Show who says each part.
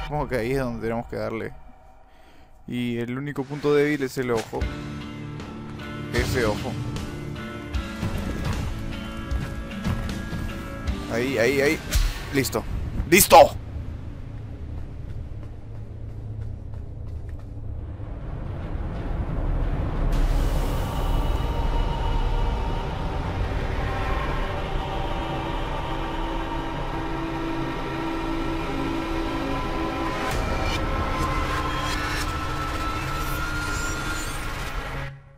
Speaker 1: Supongo que ahí es donde tenemos que darle. Y el único punto débil es el ojo. Ese ojo. Ahí, ahí, ahí. Listo. ¡Listo!